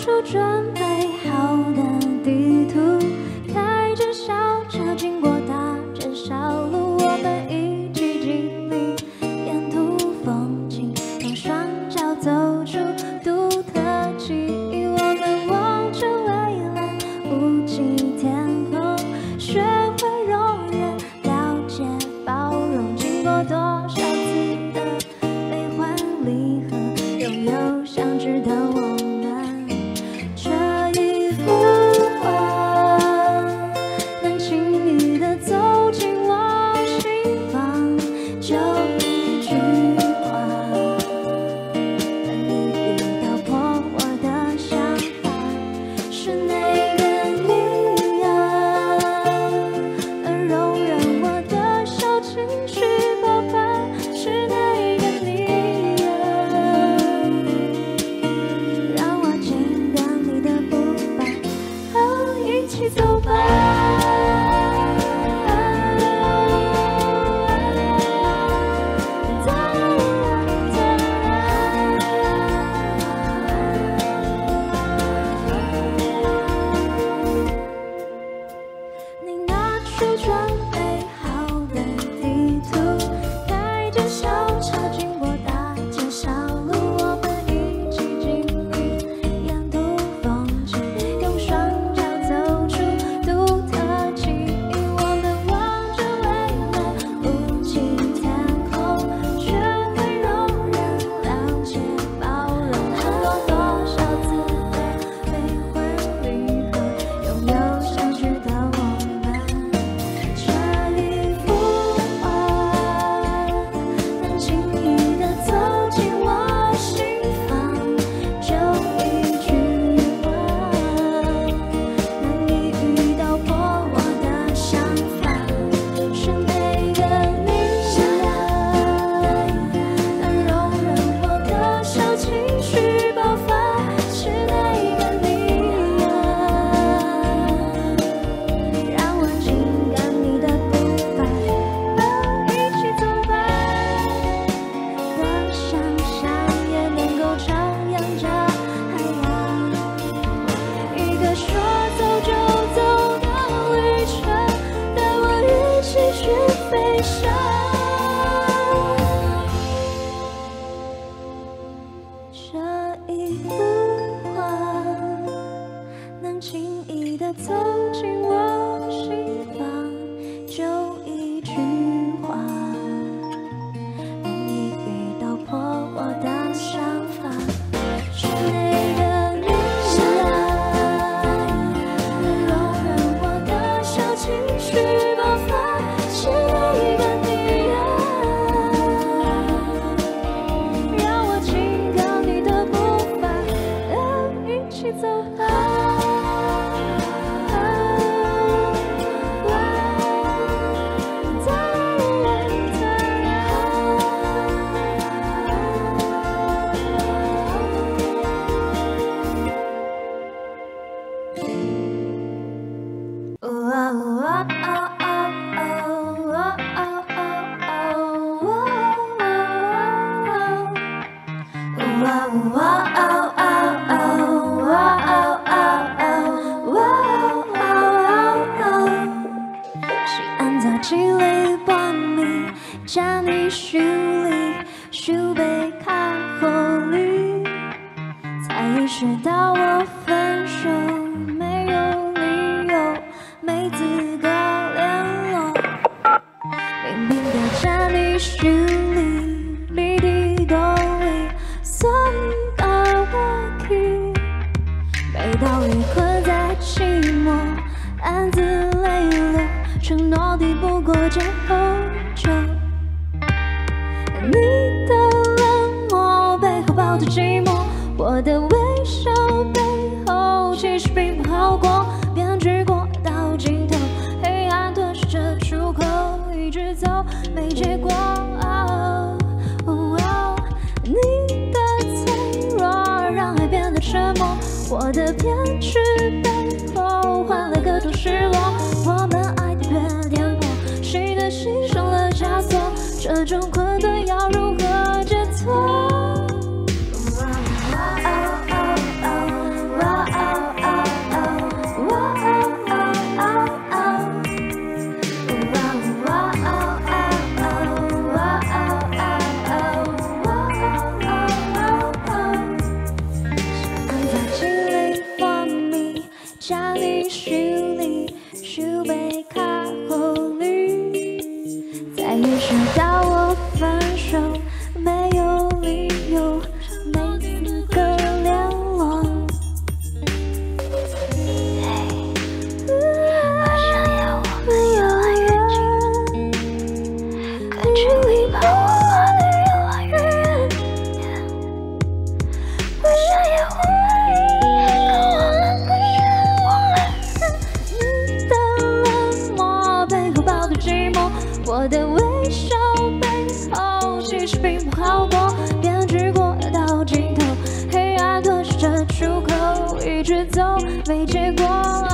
出准备好的地图，开着小车经过大街小路，我们一起经历沿途风景，用双脚走出独特记忆。我们望着蔚蓝无际天空，学会容忍、了解、包容，经过多少次的悲欢离合，拥有相知的我们。这一幅画能轻易地走进我心房，就一句话，当你遇到破我的想法，是哪个你呀？能容忍我的小情绪爆发，是哪个你呀？让我紧跟你的步伐，一起走吧。你拿出准备好的地图，开着小车经过大街小路，我们一起经历沿途风景，用双脚走出独特记忆。我们望着蔚蓝无际天空，学会容忍、了解、包容，看过多少次的悲欢离合，拥有相知的我们。这一幅画能轻易地走进我心房，就一句话，能一语道破我的想法，是哪个你呀？能容忍我的小情绪爆发，是哪个你呀？让我紧跟你的步伐，一起走吧。我想象也能够徜徉着海洋，一个说走就走的旅程，带我一起去飞翔。这一幅画能轻易地走进我心房，就一句话，能一语道破我的想法，是哪个你呀？能容忍我的小情绪爆发，是哪个你呀？让我紧跟你的步伐，一起走吧。是按照纪律帮你将你修理，修被卡后里，才意识到我分手没有理由，没资格联络。明明的将你修理，你的道理算到我去，被道理困在寂寞，暗自泪流，承诺抵不过最后就。你的冷漠背后抱着寂寞，我的微笑背后其实并不好过，编剧过到尽头，黑暗吞噬着出口，一直走没结果。你的脆弱让爱变得沉默，我的偏执背后换来各种失落。我们爱的越颠簸，谁的心上了枷锁，这种困顿要如何解脱？ 我的微笑背后其实并不好过，编织过到尽头，黑暗吞噬着出口，一直走没结果。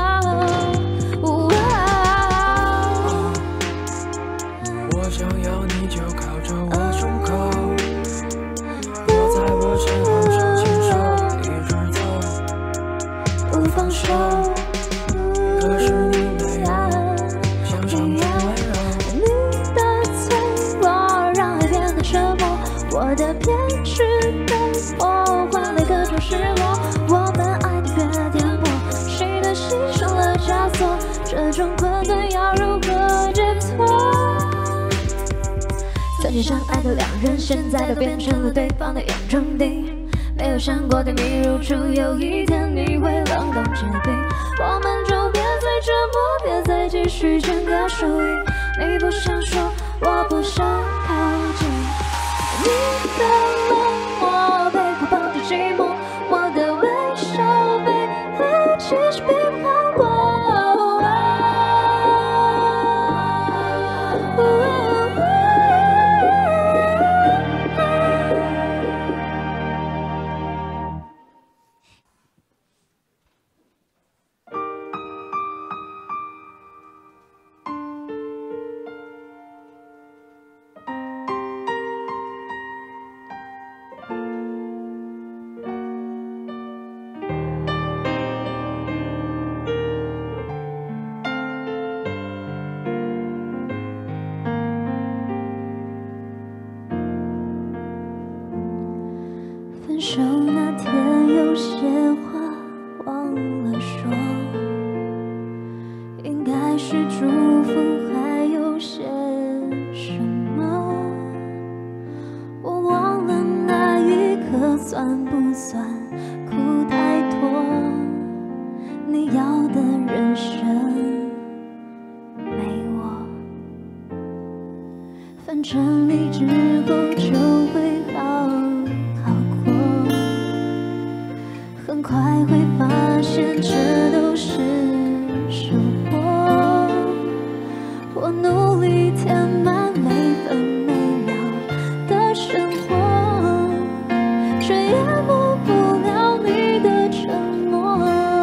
我想要你就靠着我胸口，我在我身后手牵手一直走， 不放手。 可是你没有想象中温柔。 你的脆弱让爱变得沉默，我的偏执被破换来各种失落。我们爱的越颠簸，谁的心上了枷锁？这种困顿要如何解脱？曾经相爱的两人，现在都变成了对方的眼中钉。没有想过对你如初，有一天你会冷冻结冰。我们就别再折磨，别再继续争个输赢。你不想说，我不想靠近。你的冷漠背后抱着寂寞，我的微笑背后其实并不好过。分手那天有些话忘了说，应该是祝福，还有些什么？我忘了那一刻算不算苦太多？你要的人生没我，反正你之后就会好。很快会发现这都是收获，我努力填满每分每秒的生活，却淹没不了你的沉默。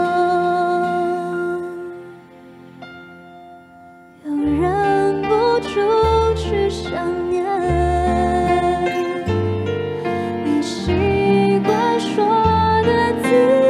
又忍不住去想念，你习惯说字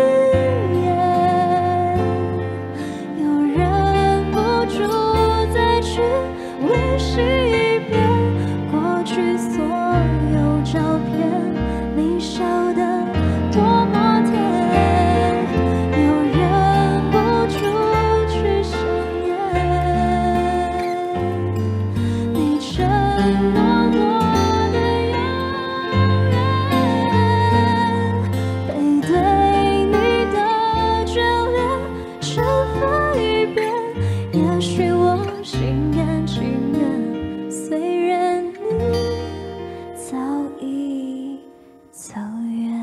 眼，又忍不住再去温习一遍过去所有照片，你笑得多么甜，又忍不住去想念你承诺过的永远，背对你的眷恋，尘封一遍。也许我心甘情愿，虽然你早已走远。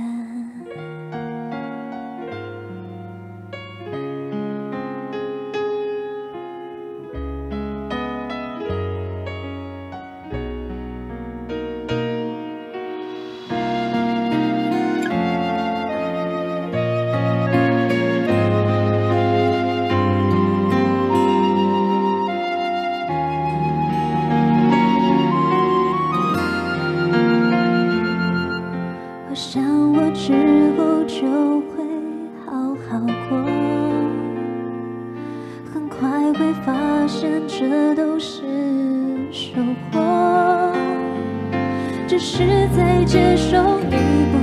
我想我之后就会好好过，很快会发现这都是收获，只是在接受你不